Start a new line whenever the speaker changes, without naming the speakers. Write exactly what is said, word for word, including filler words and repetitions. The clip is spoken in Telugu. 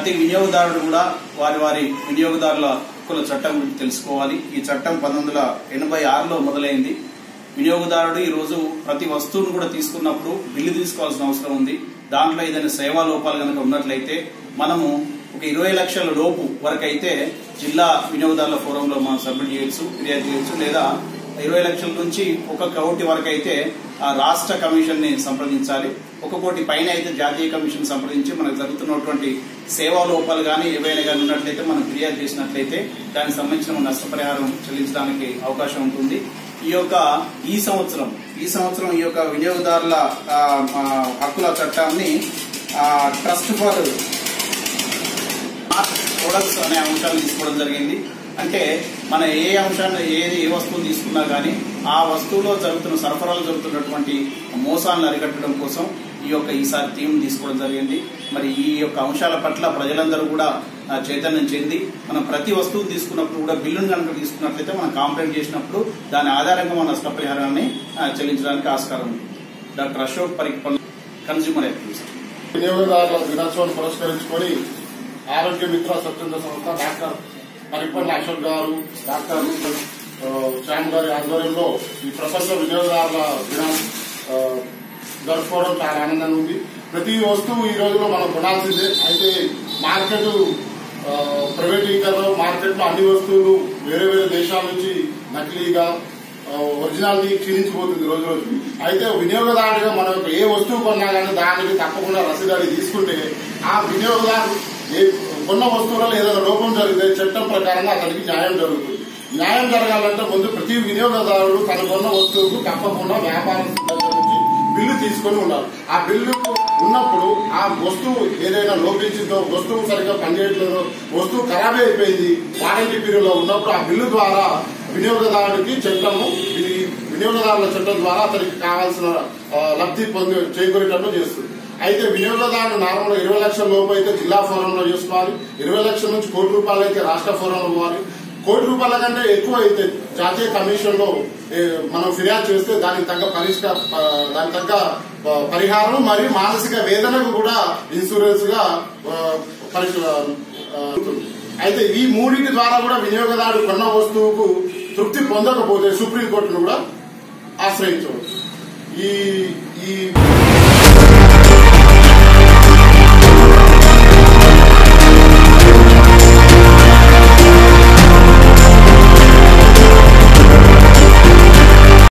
ప్రతి వినియోగదారుడు కూడా వారి వారి వినియోగదారుల హక్కుల చట్టం గురించి తెలుసుకోవాలి. ఈ చట్టం పంతొమ్మిది వందల ఎనభై ఆరులో మొదలైంది. వినియోగదారుడు ఈ రోజు ప్రతి వస్తువును కూడా తీసుకున్నప్పుడు బిల్లు తీసుకోవాల్సిన అవసరం ఉంది. దాంట్లో ఏదైనా సేవా లోపాలు కనుక ఉన్నట్లయితే మనము ఒక ఇరవై లక్షల లోపు వరకు అయితే జిల్లా వినియోగదారుల ఫోరంలో మనం సబ్మిట్ చేయొచ్చు, ఫిర్యాదు చేయొచ్చు. లేదా ఇరవై లక్షల నుంచి ఒక కోటి వరకు అయితే ఆ రాష్ట్ర కమిషన్ ని సంప్రదించాలి. ఒక కోటి పైన అయితే జాతీయ కమిషన్ సంప్రదించి మనకు జరుగుతున్నటువంటి సేవా లోపాలు కానీ ఏవైనా కానీ ఉన్నట్లయితే మనం ఫిర్యాదు చేసినట్లయితే దానికి సంబంధించిన నష్టపరిహారం చెల్లించడానికి అవకాశం ఉంటుంది. ఈ యొక్క ఈ సంవత్సరం ఈ సంవత్సరం ఈ యొక్క వినియోగదారుల హక్కుల చట్టాన్ని ట్రస్ట్ ఫర్ ప్రొడక్ట్స్ అనే అంశాన్ని తీసుకోవడం జరిగింది. అంటే మన ఏ అంశాన్ని ఏది ఏ వస్తువుని తీసుకున్నా కానీ ఆ వస్తువులో జరుగుతున్న సరఫరాలు జరుగుతున్నటువంటి మోసాలను అరికట్టడం కోసం ఈ యొక్క ఈసారి థీమ్ తీసుకోవడం జరిగింది. మరి ఈ యొక్క అంశాల పట్ల ప్రజలందరూ కూడా చైతన్యం చెంది మనం ప్రతి వస్తువు తీసుకున్నప్పుడు కూడా బిల్లును కనుక తీసుకున్నట్లయితే మనం కాంప్లైంట్ చేసినప్పుడు దాని ఆధారంగా మన నష్టపరిహారాన్ని చెల్లించడానికి ఆస్కారం ఉంది. Doctor Ashok Paripal, consumer activist.
వినియోగదారుల దినోత్సవాన్ని పురస్కరించుకొని ఆరోగ్య మిత్ర స్వచ్ఛంద సంస్థ డాక్టర్ పరిపల్ అశోక్ గారు, డాక్టర్ శ్యామ్ గారి ఆధ్వర్యంలో ఈ ప్రపంచ వినియోగదారుల దినం జరుపుకోవడం చాలా ఆనందంగా ఉంది. ప్రతి వస్తువు ఈ రోజులో మనం కొనాల్సిందే. అయితే మార్కెట్ ప్రైవేటీకరణ, మార్కెట్ లో అన్ని వస్తువులు వేరే వేరే దేశాల నుంచి నకిలీగా ఒరిజినాలిటీ క్షీణించిపోతుంది రోజు రోజు. అయితే వినియోగదారుడిగా మనం ఏ వస్తువు కొన్నా కానీ దానికి తప్పకుండా రసీదు తీసుకుంటే ఆ వినియోగదారు కొన్న వస్తువులలో ఏదైనా లోపం జరిగితే చట్టం ప్రకారంగా అతనికి న్యాయం జరుగుతుంది. న్యాయం జరగాలంటే ముందు ప్రతి వినియోగదారుడు తన కొన్న వస్తువుకు తప్పకుండా వ్యాపారం నుంచి బిల్లు తీసుకొని ఉండాలి. ఆ బిల్లు ఉన్నప్పుడు ఆ వస్తువు ఏదైనా లోపించిందో, వస్తువు సరిగ్గా పనిచేయట్లేదో, వస్తువు ఖరాబ్ అయిపోయింది, వారంటీ పీరియడ్ లో ఉన్నప్పుడు ఆ బిల్లు ద్వారా వినియోగదారుడికి చట్టము ఇది వినియోగదారుల చట్టం ద్వారా అతనికి కావాల్సిన లబ్ధి పొంది చేకూరేటట్లు చేస్తుంది. అయితే వినియోగదారుడు నార్మల్ ఇరవై లక్షల లోపు అయితే జిల్లా ఫోరంలో చేసుకోవాలి. ఇరవై లక్షల నుంచి కోటి రూపాయలు అయితే రాష్ట్ర ఫోరంలో పోవాలి. కోటి రూపాయల కంటే ఎక్కువ అయితే జాతీయ కమిషన్ లో మనం ఫిర్యాదు చేస్తే దానికి తగ్గ పరిష్కార దానికి తగ్గ పరిహారం మరియు మానసిక వేదనకు కూడా ఇన్సూరెన్స్ గా అయితే ఈ మూడింటి ద్వారా కూడా వినియోగదారుడు కొన్న వస్తువుకు తృప్తి పొందకపోతే సుప్రీంకోర్టును కూడా ఆశ్రయించవచ్చు. ఈ ఈ